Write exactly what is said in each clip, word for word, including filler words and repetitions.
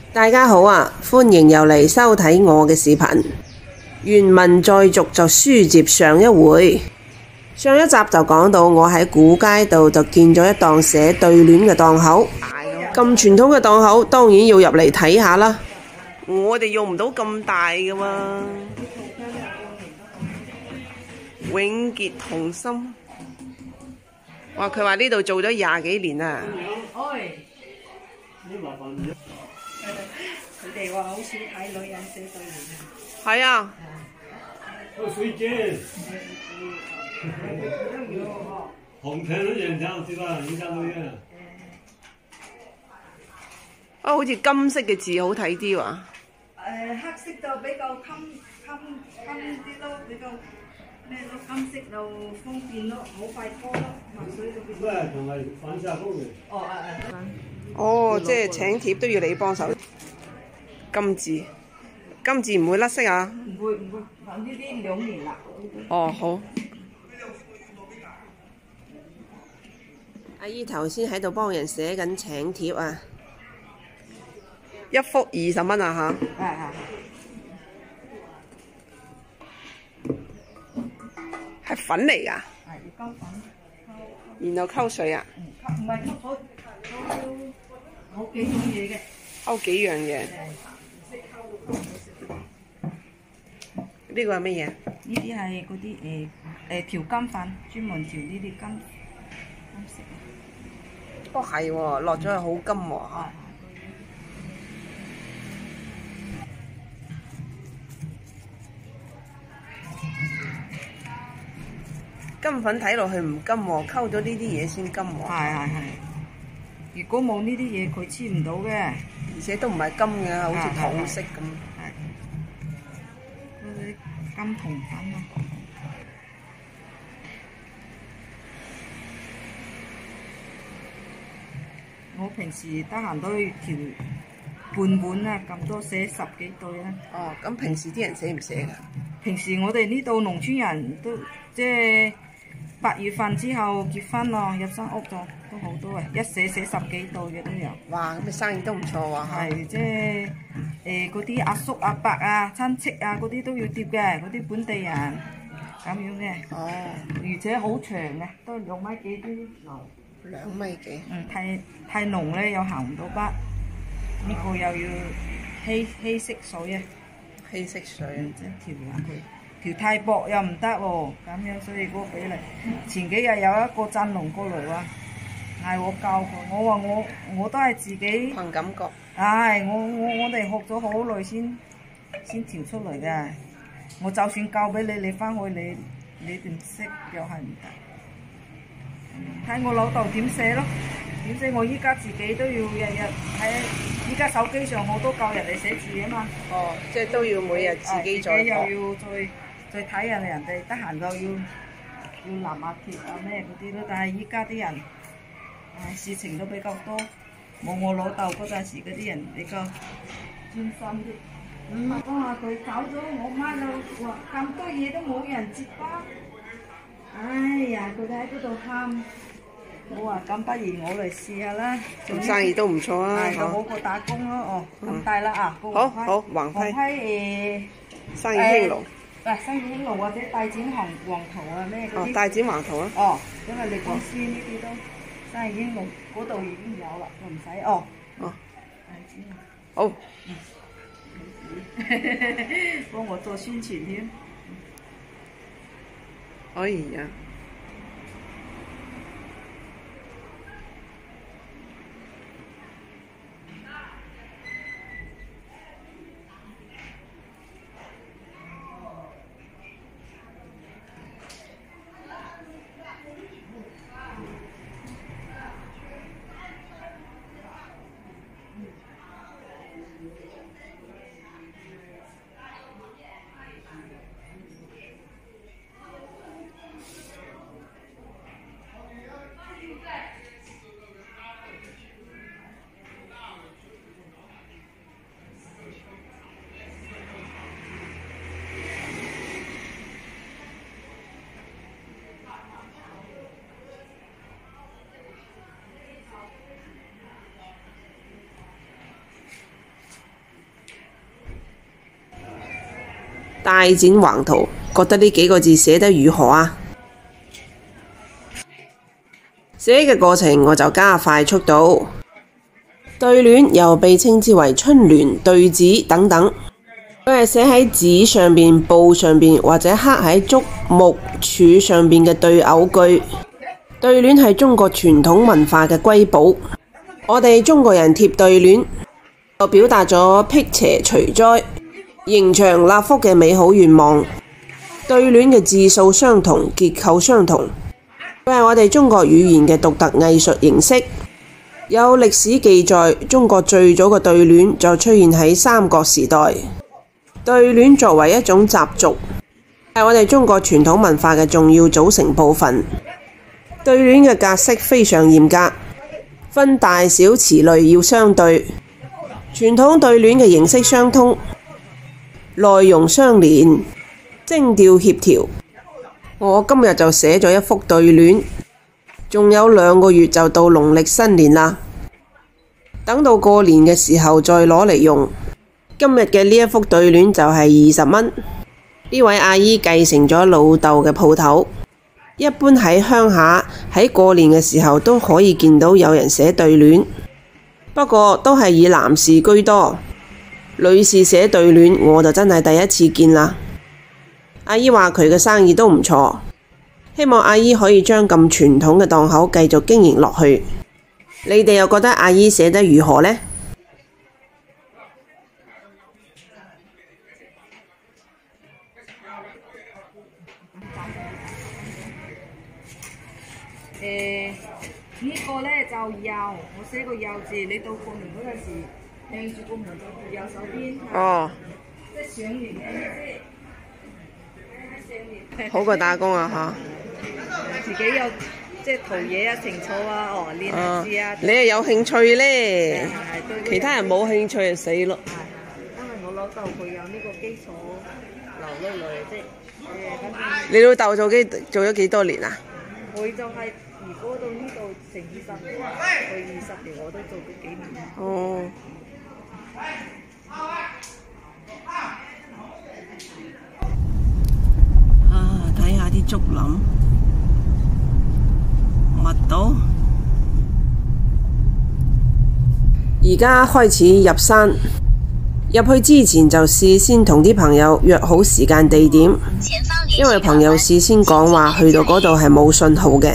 大家好啊，歡迎又嚟收睇我嘅視頻。原文再續就書接上一回。上一集就講到我喺古街度就見咗一檔寫對聯嘅檔口，咁傳統嘅檔口當然要入嚟睇下啦。我哋用唔到咁大噶嘛。永結同心，哇！佢話呢度做咗廿幾年啊。 佢哋話好少睇女人寫對聯啊。 係啊。 水晶。紅皮都人這樣子吧，人家都一樣。 啊，好似金色嘅字好睇啲喎。誒， 黑色就比較襟襟襟啲咯，比較咩咯，金色就方便咯，好快乾咯，墨水就變。 喂，同埋反射功能。 哦誒誒。 哦，即係請帖都要你幫手。金字，金字唔會甩色啊？ 唔會唔會，呢啲兩年啦。 哦，好。阿姨頭先喺度幫人寫緊請帖啊，一幅二十蚊啊吓。 係係。 係粉嚟㗎。 係要溝粉。 然後溝水啊？ 唔係溝水，溝好幾種嘢嘅。 溝幾樣嘢。呢個係乜嘢？ 呢啲係嗰啲誒誒調金粉，專門調呢啲金金色。 哦，係喎，落咗去好金喎。金粉睇落去唔金喎，溝咗呢啲嘢先金喎。 係係係。如果冇呢啲嘢，佢黐唔到嘅。 而且都唔係金嘅，好似土色咁。 係。嗰啲金銅粉啊。我平時得閒都去調半碗啊，咁多寫十幾對啦。 哦，咁平時啲人寫唔寫㗎？ 平時我哋呢度農村人都即係八月份之後結婚咯，入新屋咗都好多啊，一寫寫十幾對嘅都有。 哇！咁你生意都唔錯喎。 係即係誒嗰啲阿叔阿伯啊、親戚啊嗰啲都要貼嘅，嗰啲本地人咁樣嘅。 哦。而且好長嘅，都兩米幾啲流。 兩米幾？ 嗯，太太濃咧又行唔到筆，呢個又要稀稀釋水啊。 稀釋水。 即係調下佢。條太薄又唔得喎，咁樣所以嗰個比例。前幾日有一個鎮農過嚟話，嗌我教佢，我話我我都係自己憑感覺。 唉，我我我哋學咗好耐先先調出嚟嘅。我就算教俾你，你翻去你你唔識又係唔得。睇我老豆點寫咯，點寫我依家自己都要日日喺依家手機上我都教人哋寫字啊嘛。 哦，即係都要每日自己再學。 又要再。再睇人人哋得閒就要要立下貼啊咩嗰啲咯，但係依家啲人唉事情都比較多，冇我老豆嗰陣時嗰啲人比較專心啲。嗯，我話佢搞咗我媽就話咁多嘢都冇人接班，哎呀佢哋喺嗰度喊，我話咁不如我嚟試下啦。 做生意都唔錯啊， 係好過打工咯。哦，咁大啦啊， 好好橫批。 橫批誒。 生意興隆。 嗱，生意興隆或者大展行黃圖啊咩嗰啲。 哦，大展橫圖啊。 哦，因為你公司呢啲都生意興隆，嗰度已經有啦，就唔使哦。哦。大展行。 好。 幫我做宣傳添。 可以啊。 大展橫圖，覺得呢幾個字寫得如何啊？寫嘅過程我就加快速度。對聯又被稱之為春聯、對子等等，佢係寫喺紙上邊、布上邊或者刻喺竹木柱上邊嘅對偶句。對聯係中國傳統文化嘅瑰寶。我哋中國人貼對聯，就表達咗辟邪除災、迎祥立福嘅美好願望。對聯嘅字數相同，結構相同，佢係我哋中國語言嘅獨特藝術形式。有歷史記載，中國最早嘅對聯就出現喺三國時代。對聯作為一種習俗，係我哋中國傳統文化嘅重要組成部分。對聯嘅格式非常嚴格，分大小詞類要相對。傳統對聯嘅形式相通，內容相連，聲調協調。我今日就寫咗一幅對聯，仲有兩個月就到農曆新年啦。等到過年嘅時候再攞嚟用。今日嘅呢一幅對聯就係二十蚊。呢位阿姨繼承咗老豆嘅鋪頭。一般喺鄉下喺過年嘅時候都可以見到有人寫對聯，不過都係以男士居多，女士寫對聯我就真係第一次見啦。阿姨話佢嘅生意都唔錯，希望阿姨可以將咁傳統嘅檔口繼續經營落去。你哋又覺得阿姨寫得如何呢？ 誒、呃這個、呢個咧就右，我寫個右字，你到過年嗰陣時，向住個門就右手邊。哦。即係上年嘅先。 好過打工啊！嚇。 自己有即係陶冶啊、情操啊，哦練下字啊。 你係有興趣咧， 對其他人冇興趣就死咯。 因為我老豆佢有呢個基礎留落嚟，即係誒。 你老豆做幾做咗幾多年啊？ 佢就係、是。如果到呢度成二十年，佢二十年我都做咗幾年。 哦。啊！睇下啲竹林，密到。而家開始入山，入去之前就事先同啲朋友約好時間地點，因為朋友事先講話去到嗰度係冇信號嘅。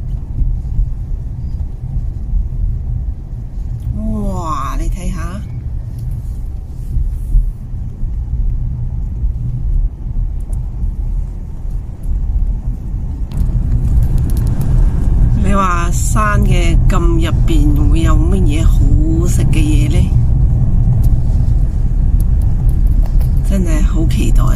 話山嘅咁入邊會有乜嘢好食嘅嘢呢？真係好期待。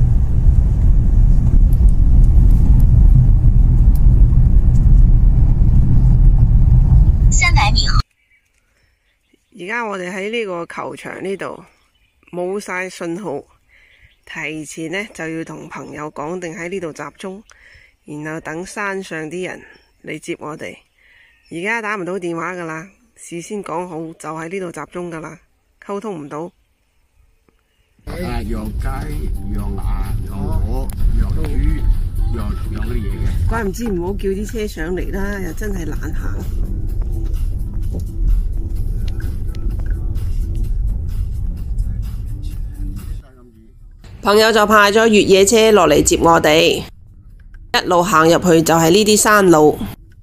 三百米。而家我哋喺呢個球場呢度冇晒信號，提前呢就要同朋友講定喺呢度集中，然後等山上啲人嚟接我哋。而家打唔到電話噶啦，事先講好就喺呢度集中噶啦，溝通唔到。 誒，養雞、養鴨、養鵝、養豬、養養嗰啲嘢嘅。 怪唔知唔好叫啲車上嚟啦，又真係懶行。朋友就派咗越野車落嚟接我哋，一路行入去就係呢啲山路。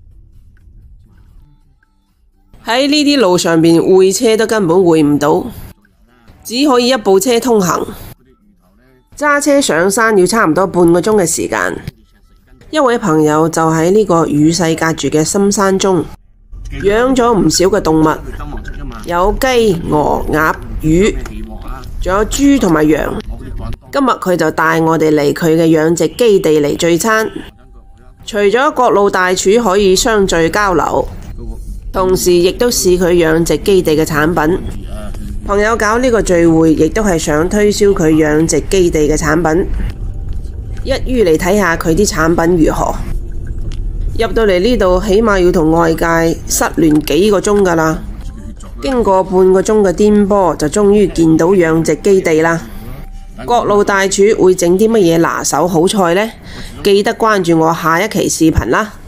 喺呢啲路上邊會車都根本會唔到，只可以一部車通行。揸車上山要差唔多半個鐘嘅時間。一位朋友就喺呢個與世隔絕嘅深山中養咗唔少嘅動物，有雞、鵝、鴨、魚，仲有豬同埋羊。今日佢就帶我哋嚟佢嘅養殖基地嚟聚餐。除咗各路大廚可以相聚交流，同時亦都試佢養殖基地嘅產品。朋友搞呢個聚會，亦都係想推銷佢養殖基地嘅產品。一於嚟睇下佢啲產品如何。入到嚟呢度，起碼要同外界失聯幾個鐘噶啦。經過半個鐘嘅顛簸，就終於見到養殖基地啦。 國路大廚會整啲乜嘢拿手好菜呢？記得關注我下一期視頻啦！